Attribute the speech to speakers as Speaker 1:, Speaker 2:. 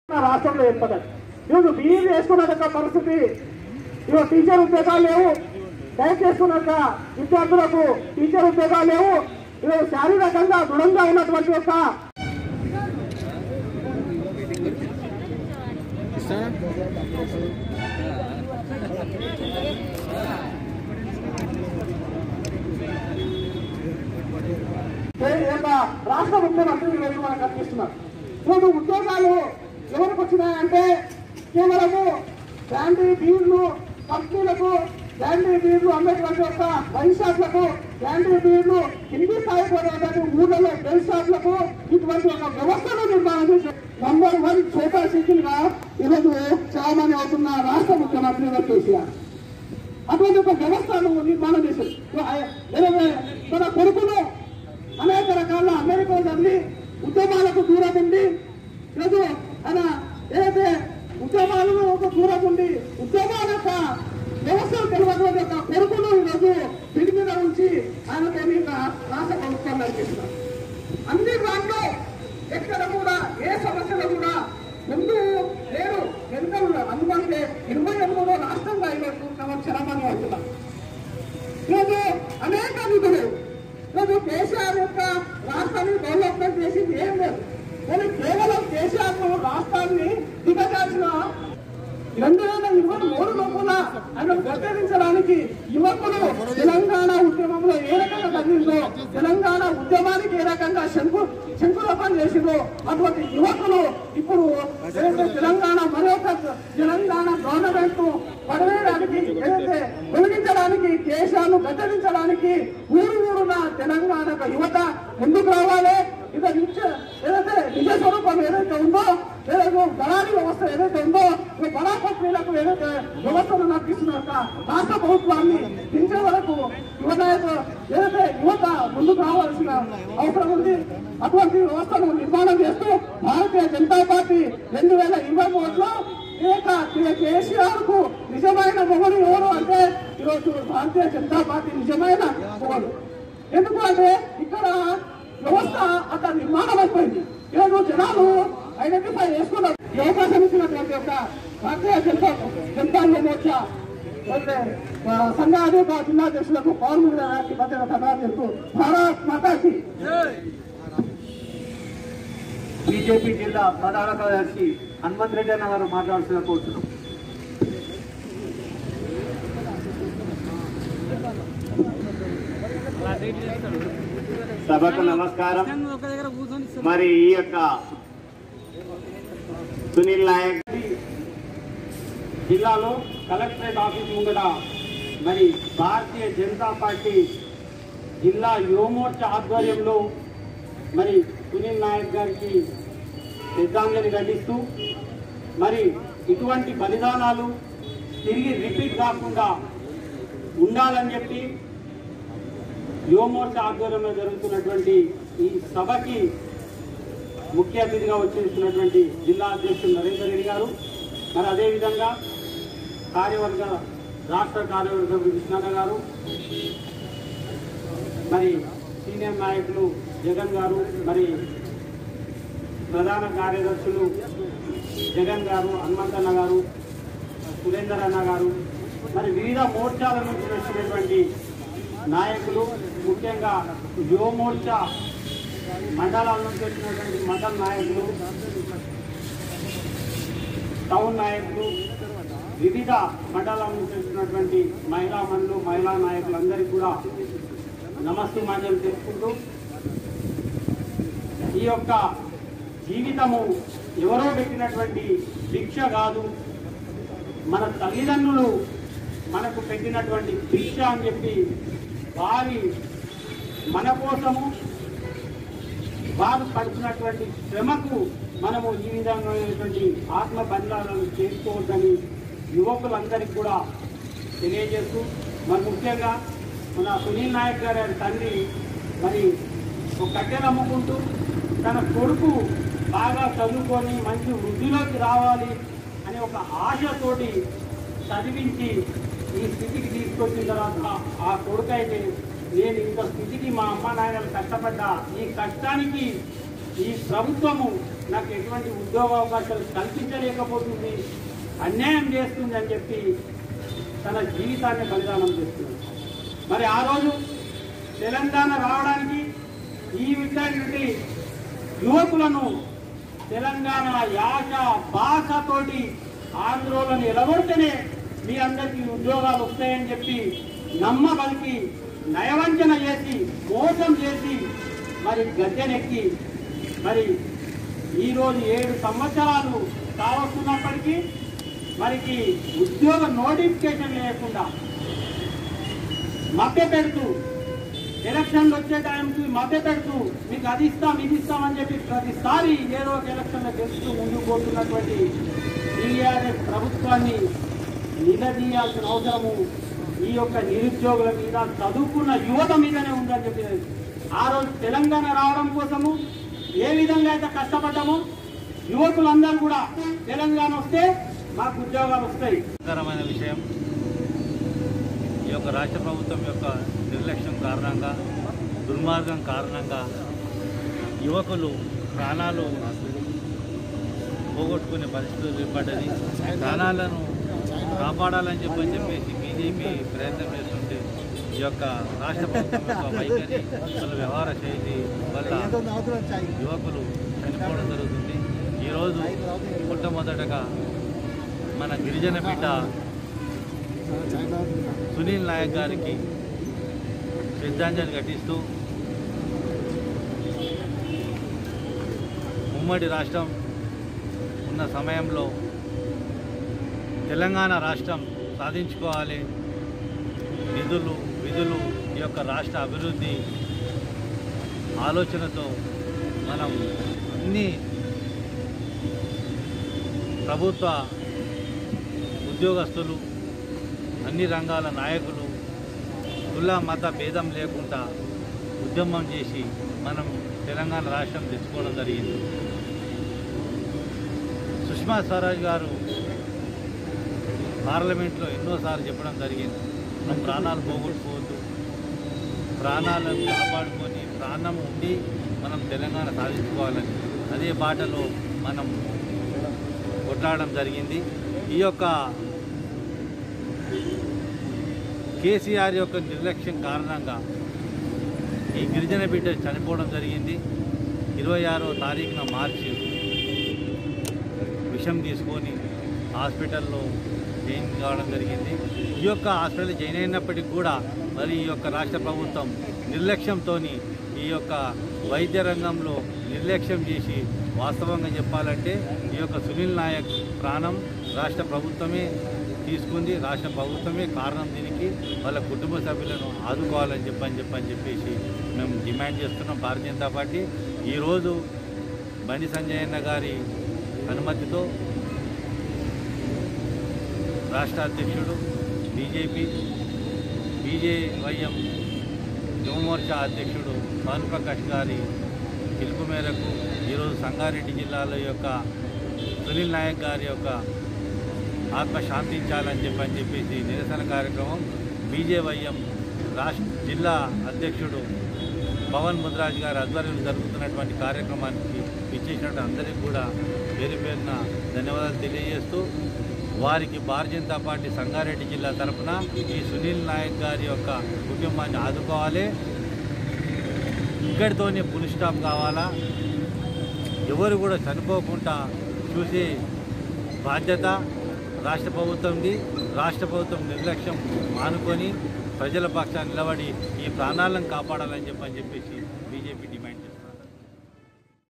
Speaker 1: రాష్ట్రంలో ఏర్పడ్డాయి. ఈరోజు బీఈ చేసుకున్న పరిస్థితి, ఈరోజు టీచర్ ఉద్యోగాలు లేవు, డైరెక్ట్ చేసుకున్నాక విద్యార్థులకు టీచర్ ఉద్యోగాలు లేవు. ఈరోజు శారీరకంగా దృఢంగా ఉన్నటువంటి యొక్క రాష్ట్ర ముఖ్యమంత్రి ఈరోజు మనకు కనిపిస్తున్నారు. ఈరోజు ఉద్యోగాలు ఎవరికి వచ్చినాయంటే కేవలము బ్రాండీ బీర్లు కంపెనీలకు, బ్రాండీ బీర్లు అమ్మేటువంటి యొక్క వైన్ షాప్లకు, బ్రాండీ బీర్లు కింది స్థాయి పోయేటువంటి ఊళ్ళలో బెల్ షాప్లకు ఇటువంటి ఒక వ్యవస్థను నిర్మాణం చేసి నంబర్ 1 ఛోటా సైకిల్ గా ఈరోజు చాలామంది అవుతున్న రాష్ట్ర ముఖ్యమంత్రి కేసీఆర్ అటువంటి ఒక వ్యవస్థను నిర్మాణం చేశారు. తన కొడుకును అనేక రకాల అమెరికా చదివి ఉద్యమాలకు దూరం ఉండి ఈరోజు ఆయన ఏదైతే ఉద్యమాలను ఒక దూరం ఉండి ఉద్యమాల యొక్క వ్యవస్థలు తెలియటువంటి యొక్క కొడుకును ఈరోజు పిడి మీద ఉంచి ఆయనకేమీ రాష్ట్ర ప్రభుత్వం నడిపిస్తున్నారు. అన్ని దాంట్లో ఎక్కడ కూడా ఏ సమస్యలు కూడా ముందు లేరు, వెనుక ఉన్నారు. అందుకంటే 28వ రాష్ట్రంగా ఈరోజు సంవత్సరం అవుతున్నాం. ఈరోజు అనేక నిధులు ఈరోజు కేసీఆర్ యొక్క రాష్ట్రాన్ని డెవలప్మెంట్ చేసింది ఏం లేదు. కానీ కేవలం కేసీఆర్ రాష్ట్రాన్ని దిగజార్చిన 2023 లోపల ఆయన గట్టెదించడానికి యువకులు తెలంగాణ ఉద్యమంలో ఏ రకంగా తగ్గిందో, తెలంగాణ ఉద్యమానికి ఏ రకంగా శంకుస్థాపన చేసిందో అటువంటి యువకులు ఇప్పుడు తెలంగాణ మరొక తెలంగాణ గవర్నమెంట్ పడవేయడానికి ఏదైతే తొలగించడానికి కేసీఆర్ను గట్టెదించడానికి ఊరున తెలంగాణ యువత ముందుకు రావాలి. ఇది ఏదైతే నిజ స్వరూపం ఏదైతే ఉందో, ఏదైతే దళారీ వ్యవస్థ ఏదైతే ఉందో, బడా కంపెనీలకు ఏదైతే వ్యవస్థను నడిపిస్తున్న రాష్ట్ర ప్రభుత్వాన్ని దించే వరకు ఏదైతే యువత ముందుకు రావాల్సిన అవసరం ఉంది. అటువంటి వ్యవస్థను నిర్మాణం చేస్తూ భారతీయ జనతా పార్టీ 2023లో కేసీఆర్ కు నిజమైన మొగలు ఎవరు అంటే ఈరోజు భారతీయ జనతా పార్టీ నిజమైన మొగలు. ఎందుకు అంటే ఇక్కడ వ్యవస్థ అక్కడ నిర్మాణం అయిపోయింది. ఈరోజు జనాలు ఐడెంటిఫై చేసుకున్నారు. ఈ అవకాశం ఇచ్చినటువంటి యొక్క భారతీయ జనతా మోర్చా సంఘాలు జిల్లా అధ్యక్షులకు పౌర్ణమి మధ్య ధన్యవాదాలు చెప్తూ భారత్ మాతాకి.
Speaker 2: బీజేపీ జిల్లా ప్రధాన కార్యదర్శి హనుమంత్ రెడ్డి అన్న గారు మాట్లాడాల్సిన కోరుతున్నాం.
Speaker 3: సభకు నమస్కారం. మరి ఈ యొక్క సునీల్ నాయక్
Speaker 1: జిల్లాలో కలెక్టరేట్ ఆఫీస్ ముంగట మరి భారతీయ జనతా పార్టీ జిల్లా యువమోర్చా ఆధ్వర్యంలో మరి సునీల్ నాయక్ గారికి శ్రద్ధాంజలి ఘటిస్తూ మరి ఇటువంటి బలిదానాలు తిరిగి రిపీట్ కాకుండా ఉండాలని చెప్పి యువమోర్చా ఆధ్వర్యంలో జరుగుతున్నటువంటి ఈ సభకి ముఖ్య అతిథిగా వచ్చేస్తున్నటువంటి జిల్లా అధ్యక్షుడు నరేందర్ రెడ్డి గారు, మరి అదేవిధంగా కార్యవర్గ రాష్ట్ర కార్యవర్గ కృష్ణన్న గారు, మరి సీనియర్ నాయకులు జగన్ గారు, మరి ప్రధాన కార్యదర్శులు జగన్ గారు, హనుమంతన్న గారు, సురేందర్ అన్న గారు, మరి వివిధ మోర్చాల నుంచి వచ్చినటువంటి నాయకులు, ముఖ్యంగా యువమోర్చా మండలాల నుంచి వచ్చినటువంటి మండల నాయకులు, టౌన్ నాయకులు, వివిధ మండలాల నుంచి వచ్చినటువంటి మహిళా మండలు, మహిళా నాయకులందరికీ కూడా నమస్తే మాటలు తెలుపుకుంటూ ఈ యొక్క జీవితము ఎవరో పెట్టినటువంటి భిక్ష కాదు, మన తల్లిదండ్రులు మనకు పెట్టినటువంటి భిక్ష అని చెప్పి వారి మన కోసము వారు పడుతున్నటువంటి శ్రమకు మనము ఈ విధమైనటువంటి ఆత్మ బలిదానాలను చేసుకోవద్దని యువకులందరికీ కూడా తెలియజేస్తూ, మరి ముఖ్యంగా మన సునీల్ నాయక్ గారి తండ్రి మరి ఒక కట్టెలు అమ్ముకుంటూ తన కొడుకు బాగా చదువుకొని మంచి వృద్ధిలోకి రావాలి అని ఒక ఆశతోటి చదివించి ఈ స్థితికి తీసుకొచ్చిన తర్వాత ఆ కొడుకు అయితే నేను ఇంత స్థితికి మా అమ్మ నాయనలు కష్టపడ్డా, ఈ కష్టానికి ఈ ప్రభుత్వము
Speaker 4: నాకు ఎటువంటి ఉద్యోగ అవకాశాలు కల్పించలేకపోతుంది, అన్యాయం చేస్తుంది అని చెప్పి తన జీవితాన్ని బలిదానం చేస్తుంది. మరి ఆ రోజు తెలంగాణ రావడానికి ఈ విధంగా యువకులను తెలంగాణ యాస భాషతోటి ఆంధ్రోలను ఎలగొడితేనే మీ అందరికీ ఉద్యోగాలు వస్తాయని చెప్పి నమ్మబలికి నయవంచన చేసి మోసం చేసి మరి గద్దెనెక్కి మరి ఈరోజు 7 సంవత్సరాలు కావస్తున్నప్పటికీ మరికి ఉద్యోగ నోటిఫికేషన్ లేకుండా మభ్య పెడుతూ ఎలక్షన్లు వచ్చే టైంకి మభ్య పెడుతూ మీకు అది ఇస్తాం ఇది ఇస్తామని చెప్పి ప్రతిసారి ఏదో ఒక ఎలక్షన్లో గెలుస్తూ ముందుకు పోతున్నటువంటి టీఆర్ఎస్ ప్రభుత్వాన్ని నిలదీయాల్సిన అవసరము ఈ యొక్క నిరుద్యోగుల మీద, చదువుకున్న యువత మీదనే ఉందని చెప్పి ఆ రోజు తెలంగాణ రావడం కోసము ఏ విధంగా అయితే కష్టపడ్డామో యువకులందరూ కూడా తెలంగాణ వస్తే మాకు ఉద్యోగాలు వస్తాయి.
Speaker 5: కరమైన విషయం ఈ యొక్క రాష్ట్ర ప్రభుత్వం యొక్క నిర్లక్ష్యం కారణంగా, దుర్మార్గం కారణంగా యువకులు ప్రాణాలు పోగొట్టుకునే పరిస్థితులు ఏర్పడ్డది. ప్రాణాలను కాపాడాలని చెప్పేసి బీజేపీ ప్రయత్నం చేస్తుంటే ఈ యొక్క రాష్ట్ర ప్రభుత్వం యొక్క వైఖరి, వాళ్ళ వ్యవహార శైలి వల్ల యువకులు చనిపోవడం జరుగుతుంది. ఈరోజు మొట్టమొదటగా మన గిరిజన బిడ్డ సునీల్ నాయక్ గారికి శ్రద్ధాంజలి ఘటిస్తూ ఉమ్మడి రాష్ట్రం ఉన్న సమయంలో తెలంగాణ రాష్ట్రం సాధించుకోవాలి, నిధులు విధులు ఈ యొక్క రాష్ట్ర అభివృద్ధి ఆలోచనతో మనం అన్ని ప్రభుత్వ ఉద్యోగస్తులు, అన్ని రంగాల నాయకులు కుల మత భేదం లేకుండా ఉద్యమం చేసి మనం తెలంగాణ రాష్ట్రం తెచ్చుకోవడం జరిగింది. సుష్మా స్వరాజ్ గారు పార్లమెంట్లో ఎన్నోసార్లు చెప్పడం జరిగింది, మనం ప్రాణాలు పోగొట్టుకోవద్దు, ప్రాణాలను కాపాడుకొని ప్రాణం ఉండి మనం తెలంగాణ సాధించుకోవాలని అదే బాటలో మనం కొట్లాడడం జరిగింది. ఈ యొక్క కేసీఆర్ యొక్క నిర్లక్ష్యం కారణంగా ఈ గిరిజన బిడ్డ చనిపోవడం జరిగింది. 26వ తారీఖున మార్చి విషం తీసుకొని హాస్పిటల్లో జాయిన్ కావడం జరిగింది. ఈ యొక్క హాస్పిటల్ జాయిన్ అయినప్పటికీ కూడా మరి ఈ యొక్క రాష్ట్ర ప్రభుత్వం నిర్లక్ష్యంతో ఈ యొక్క వైద్య రంగంలో నిర్లక్ష్యం చేసి, వాస్తవంగా చెప్పాలంటే ఈ యొక్క సునీల్ నాయక్ ప్రాణం రాష్ట్ర ప్రభుత్వమే తీసుకుంది, రాష్ట్ర ప్రభుత్వమే కారణం. దీనికి వాళ్ళ కుటుంబ సభ్యులను ఆదుకోవాలని చెప్పేసి మేము డిమాండ్ చేస్తున్నాం. భారతీయ జనతా పార్టీ ఈరోజు బండి సంజయ్ అన్న గారి అనుమతితో రాష్ట్ర అధ్యక్షుడు బీజేవైఎం యువమోర్చా అధ్యక్షుడు భానుప్రకాష్ గారి పిలుపు మేరకు ఈరోజు సంగారెడ్డి జిల్లాలో యొక్క సునీల్ నాయక్ గారి యొక్క ఆత్మ శాంతించాలని చెప్పేసి నిరసన కార్యక్రమం బీజేవైఎం జిల్లా అధ్యక్షుడు పవన్ ముద్రాజ్ గారి ఆధ్వర్యంలో జరుగుతున్నటువంటి కార్యక్రమానికి ఇచ్చేసినట్టు అందరికీ కూడా పేరు పేరున ధన్యవాదాలు తెలియజేస్తూ వారికి భారతీయ జనతా పార్టీ సంగారెడ్డి జిల్లా తరఫున ఈ సునీల్ నాయక్ గారి యొక్క కుటుంబాన్ని ఆదుకోవాలి, ఇక్కడితోనే ఫుల్ స్టాప్ కావాలా, ఎవరు కూడా చనిపోకుండా చూసే బాధ్యత రాష్ట్ర ప్రభుత్వంది. రాష్ట్ర ప్రభుత్వం నిర్లక్ష్యం మానుకొని ప్రజల పక్షాన్ని నిలబడి ఈ ప్రాణాలను కాపాడాలని చెప్పేసి బీజేపీ డిమాండ్ చేస్తుంది.